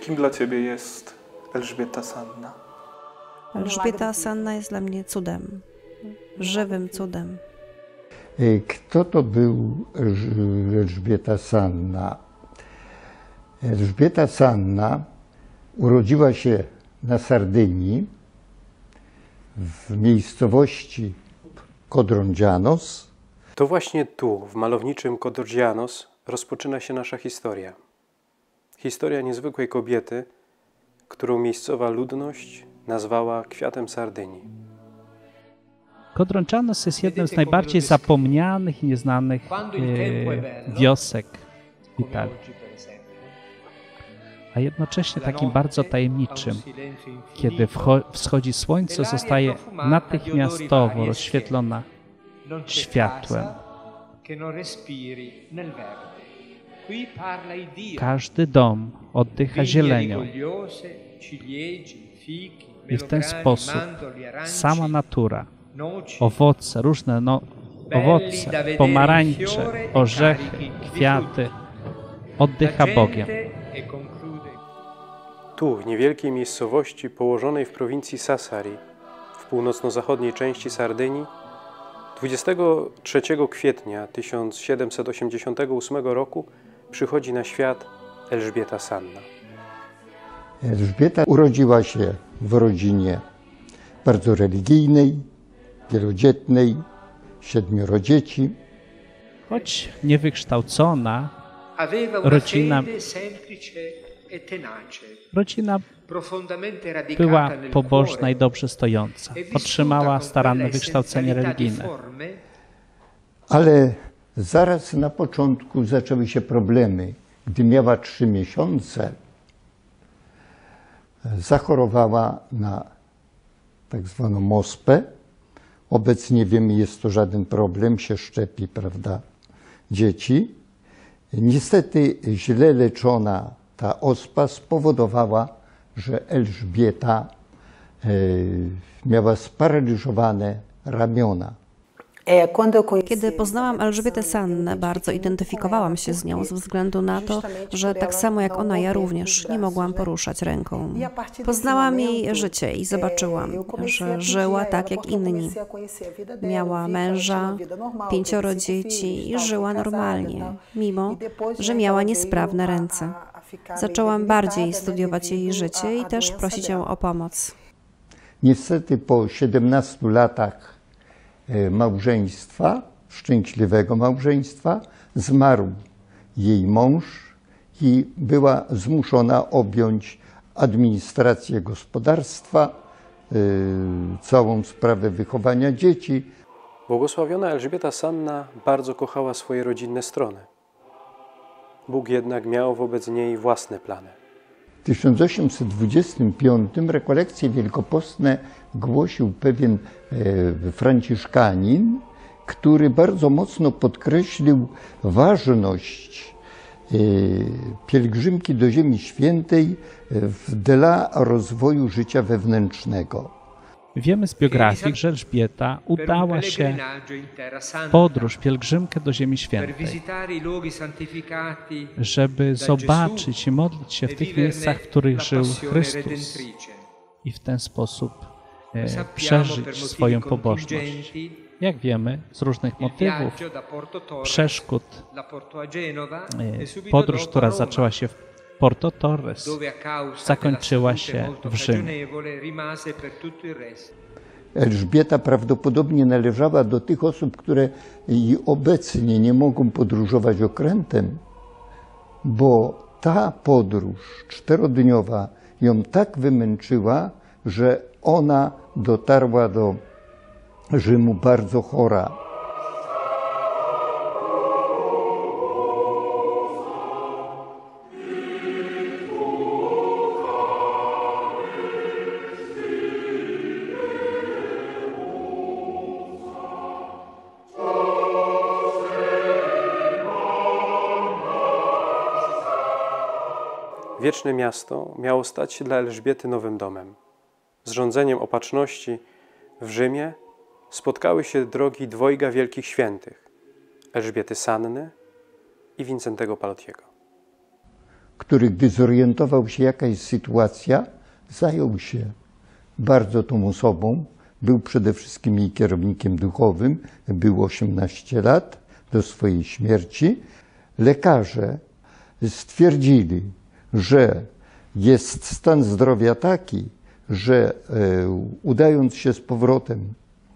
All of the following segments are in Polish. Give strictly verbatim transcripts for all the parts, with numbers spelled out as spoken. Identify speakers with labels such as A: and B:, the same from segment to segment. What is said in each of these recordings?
A: Kim dla Ciebie jest Elżbieta Sanna?
B: Elżbieta Sanna jest dla mnie cudem, żywym cudem.
C: Kto to był Elżbieta Sanna? Elżbieta Sanna urodziła się na Sardynii, w miejscowości Kodrądzianos.
D: To właśnie tu, w malowniczym Kodrądzianos, rozpoczyna się nasza historia. Historia niezwykłej kobiety, którą miejscowa ludność nazwała kwiatem Sardynii.
E: Kodrądzianos jest jednym z najbardziej zapomnianych i nieznanych e, wiosek w Italii, a jednocześnie takim bardzo tajemniczym. Kiedy wschodzi słońce, zostaje natychmiastowo rozświetlona światłem. Każdy dom oddycha zielenią i w ten sposób sama natura, owoce, różne no, owoce, pomarańcze, orzechy, kwiaty, oddycha Bogiem.
D: Tu, w niewielkiej miejscowości położonej w prowincji Sassari, w północno-zachodniej części Sardynii, dwudziestego trzeciego kwietnia tysiąc siedemset osiemdziesiątego ósmego roku przychodzi na świat Elżbieta Sanna.
C: Elżbieta urodziła się w rodzinie bardzo religijnej, wielodzietnej, siedmioro dzieci.
E: Choć niewykształcona, rodzina, rodzina była pobożna i dobrze stojąca. Otrzymała staranne wykształcenie religijne.
C: Ale zaraz na początku zaczęły się problemy. Gdy miała trzy miesiące, zachorowała na tak zwaną ospę. Obecnie wiemy, jest to żaden problem, się szczepi, prawda, dzieci. Niestety źle leczona ta ospa spowodowała, że Elżbieta e, miała sparaliżowane ramiona.
B: Kiedy poznałam Elżbietę Sannę, bardzo identyfikowałam się z nią ze względu na to, że tak samo jak ona, ja również nie mogłam poruszać ręką. Poznałam jej życie i zobaczyłam, że żyła tak jak inni. Miała męża, pięcioro dzieci i żyła normalnie, mimo że miała niesprawne ręce. Zaczęłam bardziej studiować jej życie i też prosić ją o pomoc.
C: Niestety po siedemnastu latach małżeństwa, szczęśliwego małżeństwa, zmarł jej mąż i była zmuszona objąć administrację gospodarstwa, całą sprawę wychowania dzieci.
D: Błogosławiona Elżbieta Sanna bardzo kochała swoje rodzinne strony. Bóg jednak miał wobec niej własne plany.
C: W tysiąc osiemset dwudziestym piątym rekolekcje wielkopostne głosił pewien e, franciszkanin, który bardzo mocno podkreślił ważność e, pielgrzymki do Ziemi Świętej w dla rozwoju życia wewnętrznego.
E: Wiemy z biografii, że Elżbieta udała się w podróż, pielgrzymkę do Ziemi Świętej, żeby zobaczyć i modlić się w tych miejscach, w których żył Chrystus i w ten sposób e, przeżyć swoją pobożność. Jak wiemy, z różnych motywów, przeszkód, e, podróż, która zaczęła się w Porto Torres, zakończyła się w Rzymie.
C: Elżbieta prawdopodobnie należała do tych osób, które i obecnie nie mogą podróżować okrętem, bo ta podróż czterodniowa ją tak wymęczyła, że ona dotarła do Rzymu bardzo chora.
D: Wieczne miasto miało stać się dla Elżbiety nowym domem. Z rządzeniem opatrzności w Rzymie spotkały się drogi dwojga wielkich świętych, Elżbiety Sanny i Wincentego Palottiego.
C: który gdy zorientował się, jaka jest sytuacja, zajął się bardzo tą osobą. Był przede wszystkim jej kierownikiem duchowym, był osiemnaście lat do swojej śmierci. Lekarze stwierdzili, że jest stan zdrowia taki, że udając się z powrotem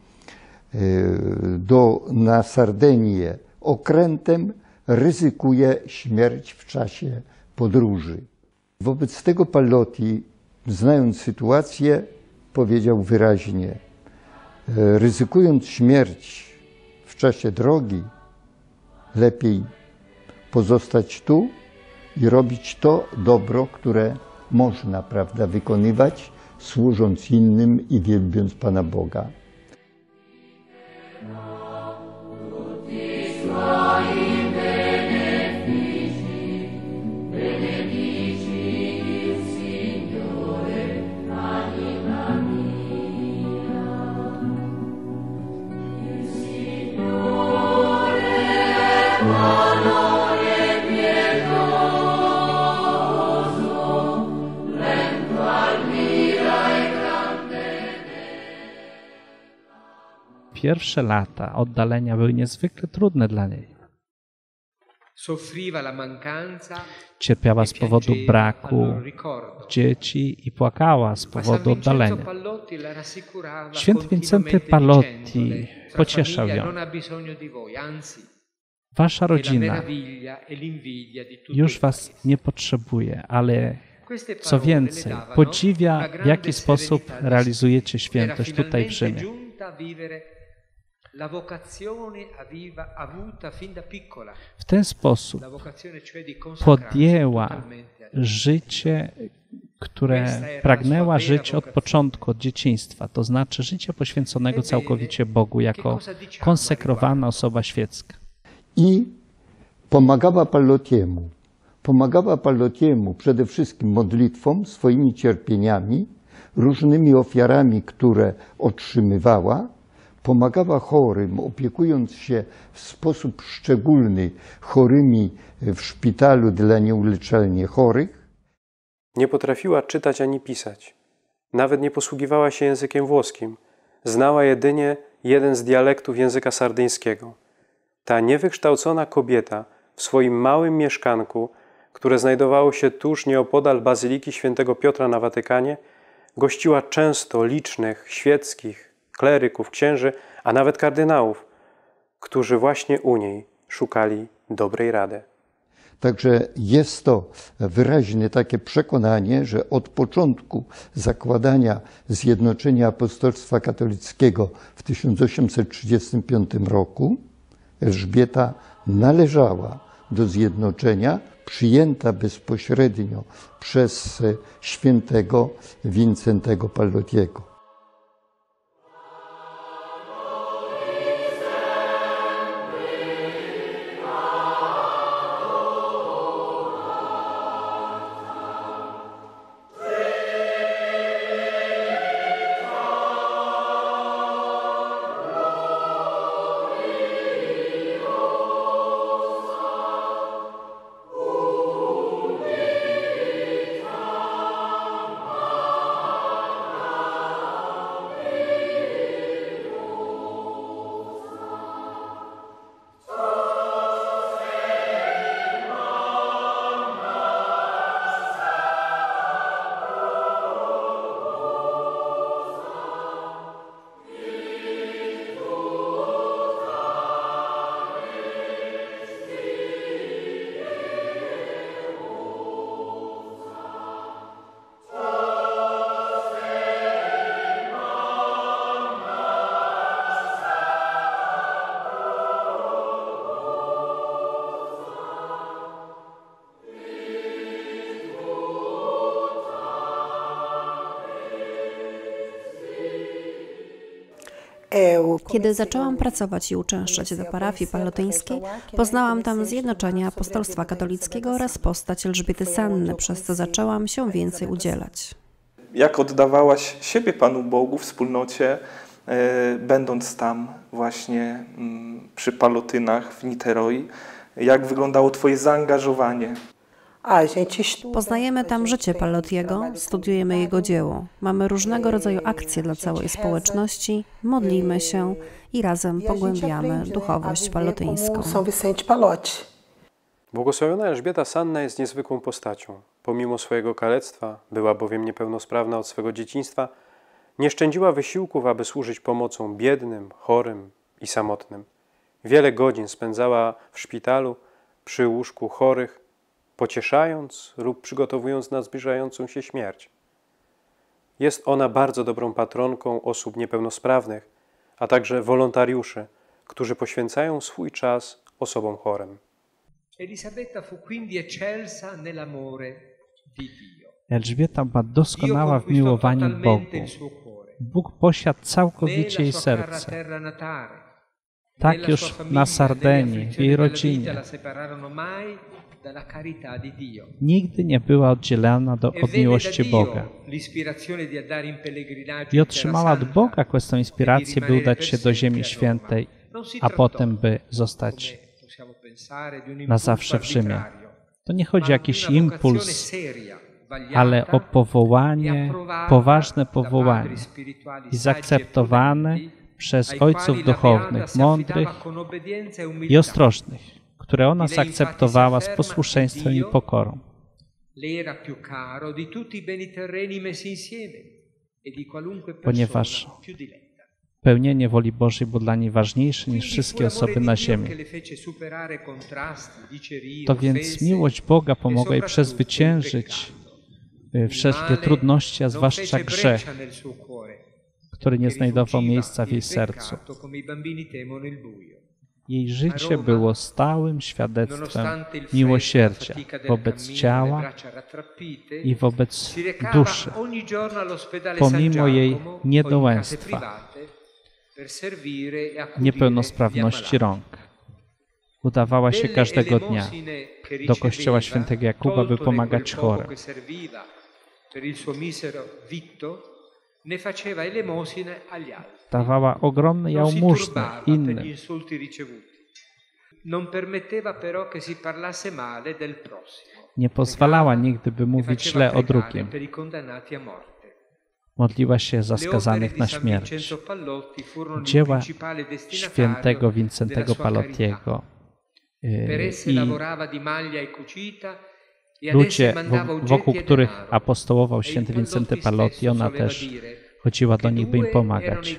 C: do, na Sardenię okrętem, ryzykuje śmierć w czasie podróży. Wobec tego Pallotti, znając sytuację, powiedział wyraźnie: ryzykując śmierć w czasie drogi, lepiej pozostać tu i robić to dobro, które można, prawda, wykonywać, służąc innym i wielbiąc Pana Boga.
E: Pierwsze lata oddalenia były niezwykle trudne dla niej. Cierpiała z powodu braku dzieci i płakała z powodu oddalenia. Święty Wincenty Pallotti pocieszał ją. Wasza rodzina już was nie potrzebuje, ale co więcej, podziwia, w jaki sposób realizujecie świętość tutaj w Rzymie. W ten sposób podjęła życie, które pragnęła żyć od początku, od dzieciństwa, to znaczy życie poświęconego całkowicie Bogu jako konsekrowana osoba świecka.
C: I pomagała Pallottiemu. Pomagała Pallottiemu przede wszystkim modlitwą, swoimi cierpieniami, różnymi ofiarami, które otrzymywała. Pomagała chorym, opiekując się w sposób szczególny chorymi w szpitalu dla nieuleczalnie chorych.
D: Nie potrafiła czytać ani pisać. Nawet nie posługiwała się językiem włoskim. Znała jedynie jeden z dialektów języka sardyńskiego. Ta niewykształcona kobieta w swoim małym mieszkanku, które znajdowało się tuż nieopodal Bazyliki Świętego Piotra na Watykanie, gościła często licznych świeckich kleryków, księży, a nawet kardynałów, którzy właśnie u niej szukali dobrej rady.
C: Także jest to wyraźne takie przekonanie, że od początku zakładania Zjednoczenia Apostolstwa Katolickiego w tysiąc osiemset trzydziestym piątym roku Elżbieta należała do zjednoczenia, przyjęta bezpośrednio przez świętego Wincentego Pallottiego.
B: Kiedy zaczęłam pracować i uczęszczać do parafii pallotyńskiej, poznałam tam zjednoczenie apostolstwa katolickiego oraz postać Elżbiety Sanny, przez co zaczęłam się więcej udzielać.
A: Jak oddawałaś siebie Panu Bogu w wspólnocie, e, będąc tam właśnie m, przy Pallotynach w Niteroi? Jak wyglądało Twoje zaangażowanie?
B: Poznajemy tam życie Pallotiego, studiujemy jego dzieło. Mamy różnego rodzaju akcje dla całej społeczności, modlimy się i razem pogłębiamy duchowość pallotyńską.
D: Błogosławiona Elżbieta Sanna jest niezwykłą postacią. Pomimo swojego kalectwa, była bowiem niepełnosprawna od swego dzieciństwa, nie szczędziła wysiłków, aby służyć pomocą biednym, chorym i samotnym. Wiele godzin spędzała w szpitalu, przy łóżku chorych, pocieszając lub przygotowując na zbliżającą się śmierć. Jest ona bardzo dobrą patronką osób niepełnosprawnych, a także wolontariuszy, którzy poświęcają swój czas osobom chorym.
E: Elżbieta była doskonała w miłowaniu Bogu. Bóg posiadł całkowicie jej serce. Tak już na Sardynii, w jej rodzinie. Nigdy nie była oddzielona do, od miłości Boga. I otrzymała od Boga tę inspirację, by udać się do Ziemi Świętej, a potem by zostać na zawsze w Rzymie. To nie chodzi o jakiś impuls, ale o powołanie, poważne powołanie i zaakceptowane przez ojców duchownych, mądrych i ostrożnych, które ona zaakceptowała z posłuszeństwem i pokorą. Ponieważ pełnienie woli Bożej było dla niej ważniejsze niż wszystkie osoby na ziemi. To więc miłość Boga pomogła jej przezwyciężyć wszelkie trudności, a zwłaszcza grzech, który nie znajdował miejsca w jej sercu. Jej życie było stałym świadectwem miłosierdzia wobec ciała i wobec duszy, pomimo jej niedołęstwa, niepełnosprawności rąk. Udawała się każdego dnia do kościoła świętego Jakuba, by pomagać chorym. Dawała ogromne jałmużny innym. Nie pozwalała nigdy, by mówić źle o drugim. Modliła się za skazanych na śmierć. Dzieła świętego Wincentego Pallottiego i ludzie, wokół których apostołował święty Wincenty Pallotti, ona też chodziła do nich, by im pomagać.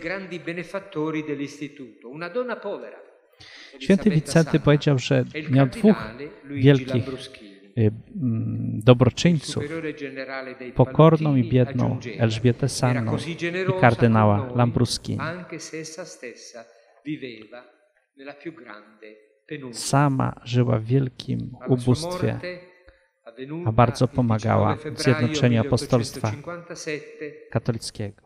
E: Święty Wincenty powiedział, że miał dwóch wielkich dobroczyńców, pokorną i biedną Elżbietę Sanną i kardynała Lambruschini. Sama żyła w wielkim ubóstwie, a bardzo pomagała w zjednoczeniu apostolstwa katolickiego.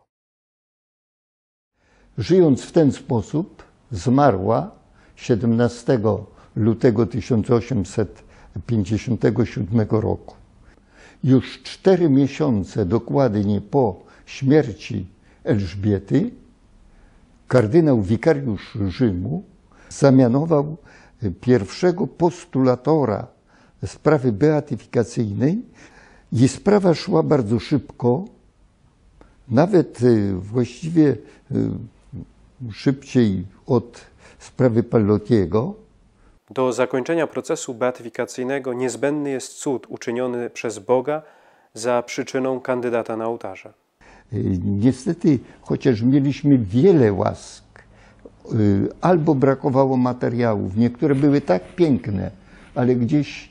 C: Żyjąc w ten sposób, zmarła siedemnastego lutego tysiąc osiemset pięćdziesiątego siódmego roku. Już cztery miesiące dokładnie po śmierci Elżbiety kardynał wikariusz Rzymu zamianował pierwszego postulatora sprawy beatyfikacyjnej i sprawa szła bardzo szybko, nawet właściwie szybciej od sprawy Pallottiego.
D: Do zakończenia procesu beatyfikacyjnego niezbędny jest cud uczyniony przez Boga za przyczyną kandydata na ołtarze.
C: Niestety, chociaż mieliśmy wiele łask, albo brakowało materiałów, niektóre były tak piękne, ale gdzieś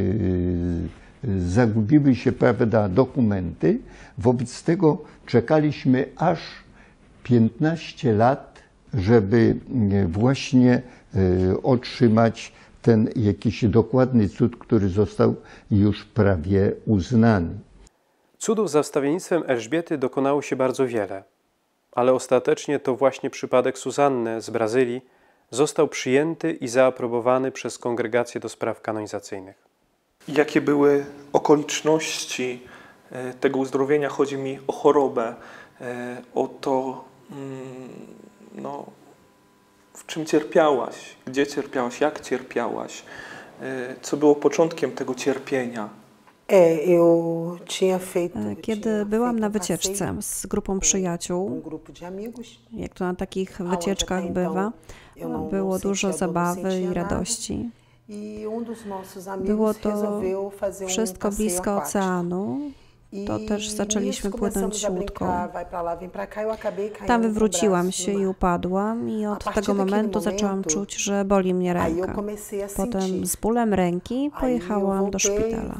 C: zagubiły się, prawda, dokumenty. Wobec tego czekaliśmy aż piętnaście lat, żeby właśnie otrzymać ten jakiś dokładny cud, który został już prawie uznany.
D: Cudów za wstawiennictwem Elżbiety dokonało się bardzo wiele, ale ostatecznie to właśnie przypadek Suzanny z Brazylii został przyjęty i zaaprobowany przez Kongregację do Spraw Kanonizacyjnych.
A: Jakie były okoliczności tego uzdrowienia? Chodzi mi o chorobę, o to, no, w czym cierpiałaś, gdzie cierpiałaś, jak cierpiałaś, co było początkiem tego cierpienia.
B: Kiedy byłam na wycieczce z grupą przyjaciół, jak to na takich wycieczkach bywa, było dużo zabawy i radości. Było to wszystko blisko oceanu, to też zaczęliśmy płynąć łódką. Tam wywróciłam się i upadłam i od tego momentu zaczęłam czuć, że boli mnie ręka. Potem z bólem ręki pojechałam do szpitala.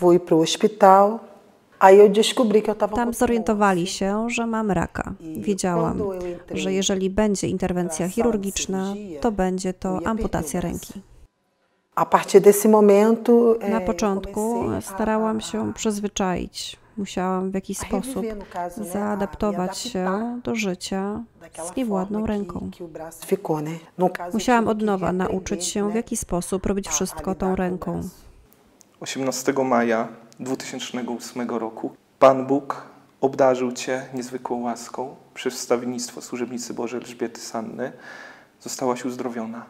B: Tam zorientowali się, że mam raka. Wiedziałam, że jeżeli będzie interwencja chirurgiczna, to będzie to amputacja ręki. Na początku starałam się przyzwyczaić. Musiałam w jakiś sposób zaadaptować się do życia z niewładną ręką. Musiałam od nowa nauczyć się, w jaki sposób robić wszystko tą ręką.
A: osiemnastego maja dwa tysiące ósmego roku Pan Bóg obdarzył Cię niezwykłą łaską. Przez wstawiennictwo służebnicy Bożej Elżbiety Sanny zostałaś uzdrowiona.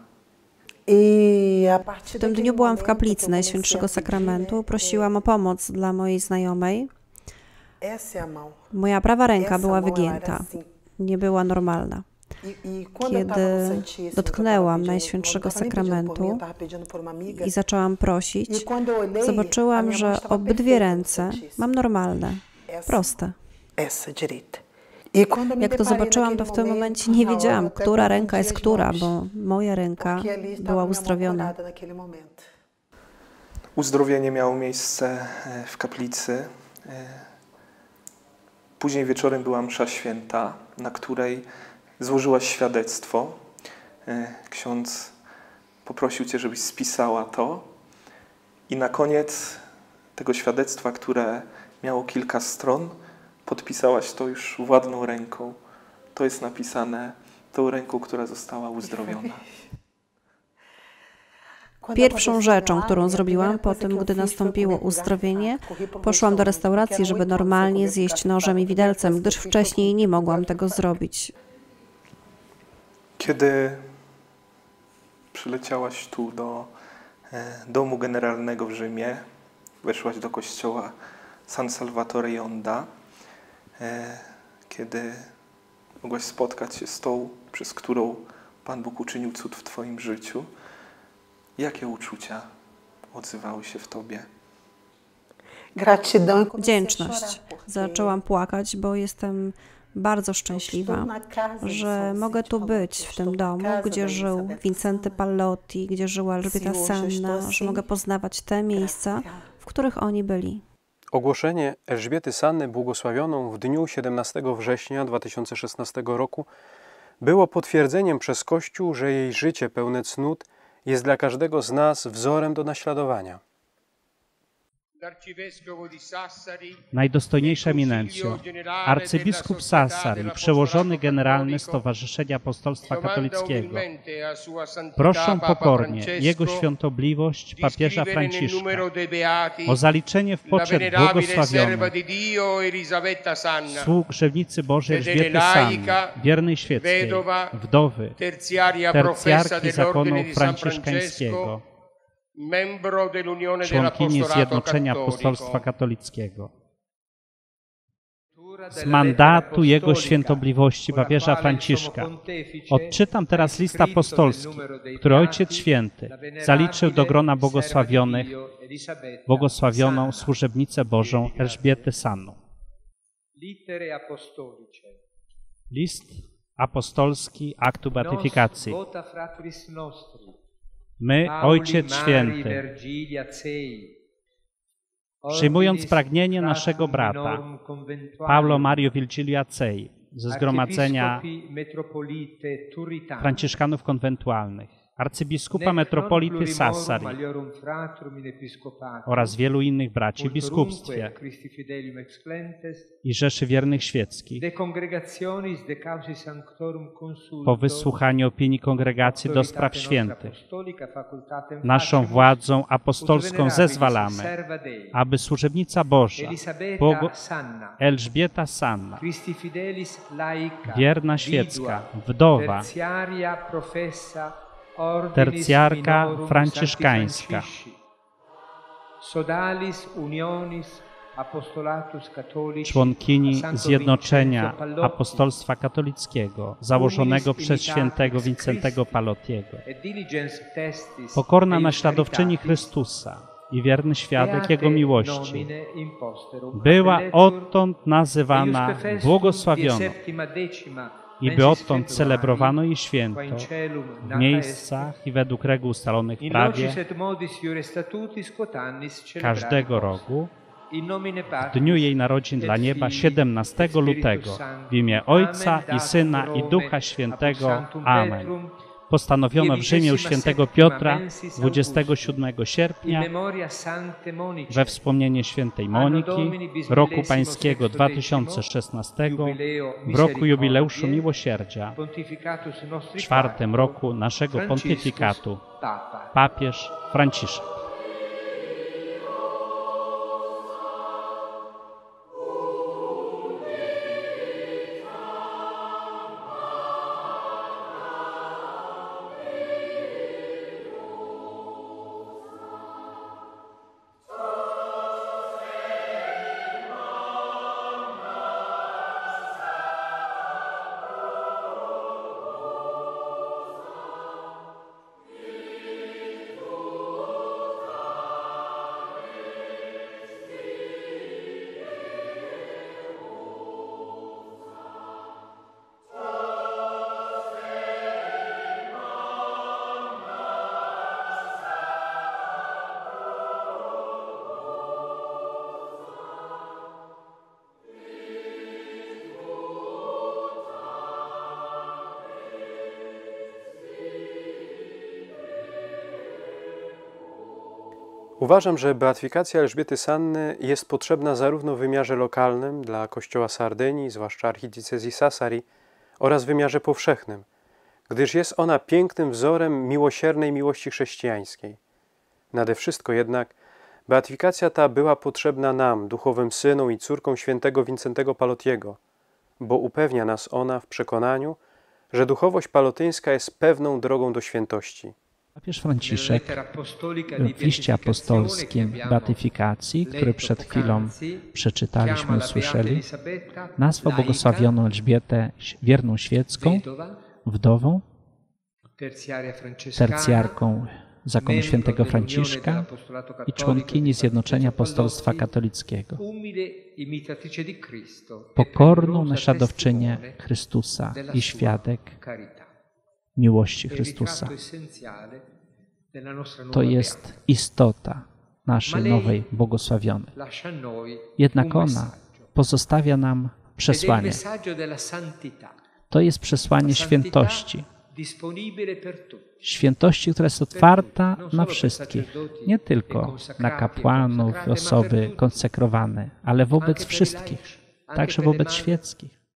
B: W tym dniu byłam w kaplicy Najświętszego Sakramentu. Prosiłam o pomoc dla mojej znajomej. Moja prawa ręka była wygięta. Nie była normalna. Kiedy dotknęłam Najświętszego Sakramentu i zaczęłam prosić, zobaczyłam, że obydwie ręce mam normalne, proste. Jak to zobaczyłam, to w tym momencie nie wiedziałam, która ręka jest która, bo moja ręka była uzdrowiona.
A: Uzdrowienie miało miejsce w kaplicy. Później wieczorem była msza święta, na której złożyłaś świadectwo. Ksiądz poprosił Cię, żebyś spisała to. I na koniec tego świadectwa, które miało kilka stron, podpisałaś to już władną ręką. To jest napisane tą ręką, która została uzdrowiona.
B: Pierwszą rzeczą, którą zrobiłam po tym, gdy nastąpiło uzdrowienie, poszłam do restauracji, żeby normalnie zjeść nożem i widelcem, gdyż wcześniej nie mogłam tego zrobić.
A: Kiedy przyleciałaś tu do domu generalnego w Rzymie, weszłaś do kościoła San Salvatore Ionda, kiedy mogłaś spotkać się z tą, przez którą Pan Bóg uczynił cud w Twoim życiu, jakie uczucia odzywały się w Tobie?
B: Wdzięczność. Zaczęłam płakać, bo jestem bardzo szczęśliwa, że mogę tu być, w tym domu, gdzie żył Wincenty Pallotti, gdzie żyła Elżbieta Sanna, że mogę poznawać te miejsca, w których oni byli.
D: Ogłoszenie Elżbiety Sanny błogosławioną w dniu siedemnastego września dwa tysiące szesnastego roku było potwierdzeniem przez Kościół, że jej życie pełne cnót jest dla każdego z nas wzorem do naśladowania.
E: Najdostojniejsza eminencjo, arcybiskup Sassari, przełożony generalny Stowarzyszenia Apostolstwa Katolickiego, proszę pokornie Jego Świątobliwość papieża Franciszka o zaliczenie w poczet błogosławionych sług Grzewnicy Bożej Elżbiety Sanny, wiernej świeckiej, wdowy, tercjarki zakonu franciszkańskiego, członkini Zjednoczenia Apostolstwa Katolickiego. Z mandatu Jego Świętobliwości papieża Franciszka odczytam teraz list apostolski, który Ojciec Święty zaliczył do grona błogosławionych błogosławioną służebnicę Bożą Elżbietę Sanną. List apostolski aktu beatyfikacji. My, Ojciec Święty, przyjmując pragnienie naszego brata, Paulo Mario Virgilio Acei, ze zgromadzenia Franciszkanów Konwentualnych, arcybiskupa metropolity Sassari oraz wielu innych braci w biskupstwie i Rzeszy Wiernych Świeckich, po wysłuchaniu opinii Kongregacji do Spraw Świętych, naszą władzą apostolską zezwalamy, aby służebnica Boża, Bogo Elżbieta Sanna, wierna świecka, wdowa, tercjarka franciszkańska, członkini Zjednoczenia Apostolstwa Katolickiego, założonego przez świętego Wincentego Palotiego, pokorna naśladowczyni Chrystusa i wierny świadek Jego miłości, była odtąd nazywana błogosławioną i by odtąd celebrowano jej święto w miejscach i według reguł ustalonych w prawie każdego roku w dniu jej narodzin dla nieba, siedemnastego lutego, w imię Ojca i Syna i Ducha Świętego. Amen. Postanowiono w Rzymie u świętego Piotra dwudziestego siódmego sierpnia we wspomnienie świętej Moniki roku pańskiego dwa tysiące szesnastego, w roku jubileuszu miłosierdzia, w czwartym roku naszego pontyfikatu, papież Franciszek.
D: Uważam, że beatyfikacja Elżbiety Sanny jest potrzebna zarówno w wymiarze lokalnym dla Kościoła Sardynii, zwłaszcza archidiecezji Sassari, oraz w wymiarze powszechnym, gdyż jest ona pięknym wzorem miłosiernej miłości chrześcijańskiej. Nade wszystko jednak beatyfikacja ta była potrzebna nam, duchowym synom i córkom świętego Wincentego Palotiego, bo upewnia nas ona w przekonaniu, że duchowość palotyńska jest pewną drogą do świętości.
E: Papież Franciszek w liście apostolskim beatyfikacji, który przed chwilą przeczytaliśmy i usłyszeli, nazwał błogosławioną Elżbietę wierną świecką, wdową, tercjarką zakonu świętego Franciszka i członkini Zjednoczenia Apostolstwa Katolickiego, pokorną naśladowczynię Chrystusa i świadek miłości Chrystusa. To jest istota naszej nowej błogosławionej. Jednak ona pozostawia nam przesłanie. To jest przesłanie świętości. Świętości, która jest otwarta na wszystkich, nie tylko na kapłanów, osoby konsekrowane, ale wobec wszystkich, także wobec świeckich.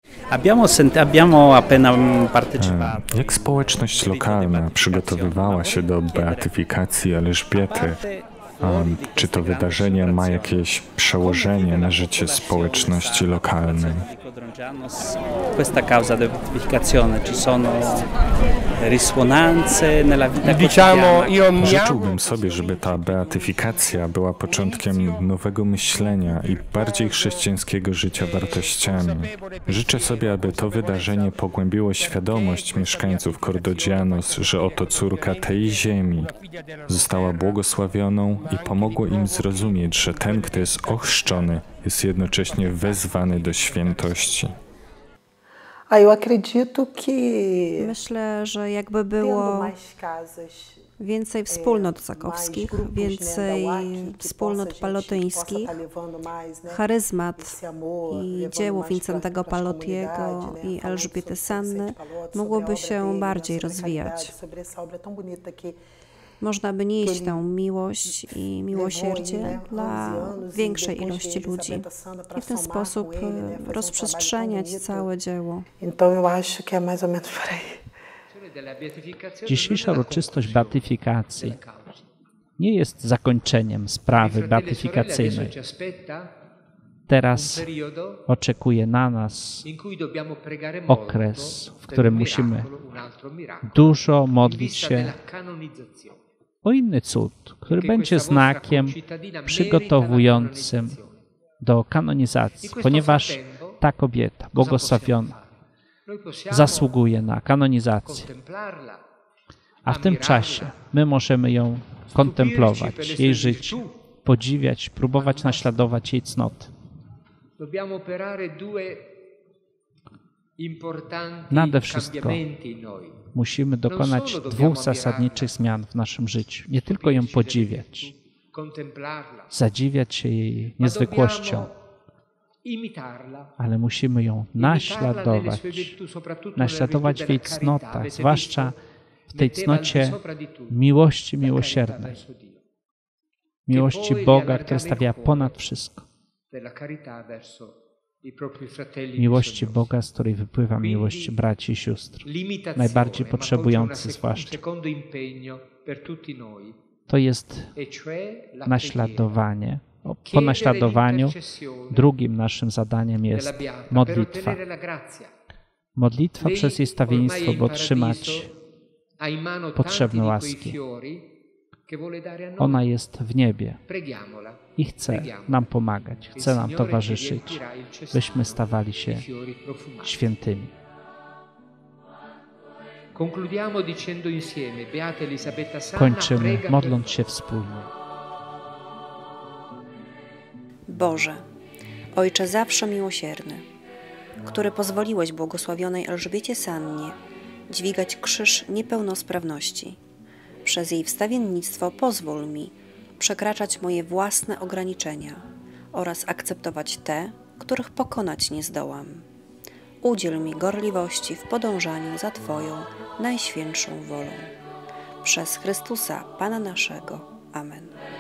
F: Jak społeczność lokalna przygotowywała się do beatyfikacji Elżbiety? Czy to wydarzenie ma jakieś przełożenie na życie społeczności lokalnej?
G: Questa causa di beatificazione ci sono risonanze nella vita quotidiana.
F: Życzyłbym sobie, żeby ta beatyfikacja była początkiem nowego myślenia i bardziej chrześcijańskiego życia wartościami. Życzę sobie, aby to wydarzenie pogłębiło świadomość mieszkańców Cordogianos, że oto córka tej ziemi została błogosławioną i pomogło im zrozumieć, że ten, kto jest ochrzczony, jest jednocześnie wezwany do świętości.
B: Myślę, że jakby było więcej wspólnot zakowskich, więcej wspólnot palotyńskich, charyzmat i dzieło Wincentego Palotiego i Elżbiety Sanny mogłoby się bardziej rozwijać. Można by nieść tę miłość i miłosierdzie dla większej ilości ludzi i w ten sposób rozprzestrzeniać całe dzieło.
E: Dzisiejsza uroczystość beatyfikacji nie jest zakończeniem sprawy beatyfikacyjnej. Teraz oczekuje na nas okres, w którym musimy dużo modlić się o inny cud, który będzie znakiem przygotowującym do kanonizacji, ponieważ ta kobieta błogosławiona zasługuje na kanonizację. A w tym czasie my możemy ją kontemplować, jej życie, podziwiać, próbować naśladować jej cnoty. Nade wszystko musimy dokonać dwóch zasadniczych zmian w naszym życiu. Nie tylko ją podziwiać, zadziwiać się jej niezwykłością, ale musimy ją naśladować, naśladować w jej cnotach, zwłaszcza w tej cnocie miłości miłosiernej, miłości Boga, która stawia ponad wszystko, miłości Boga, z której wypływa miłość braci i sióstr, najbardziej potrzebujący zwłaszcza. To jest naśladowanie. Po naśladowaniu drugim naszym zadaniem jest modlitwa. Modlitwa przez jej stawiennictwo, by otrzymać potrzebne łaski. Ona jest w niebie i chce nam pomagać, chce nam towarzyszyć, byśmy stawali się świętymi. Kończymy, modląc się wspólnie.
B: Boże, Ojcze zawsze miłosierny, który pozwoliłeś błogosławionej Elżbiecie Sannie dźwigać krzyż niepełnosprawności. Przez jej wstawiennictwo pozwól mi przekraczać moje własne ograniczenia oraz akceptować te, których pokonać nie zdołam. Udziel mi gorliwości w podążaniu za Twoją najświętszą wolą. Przez Chrystusa, Pana naszego. Amen.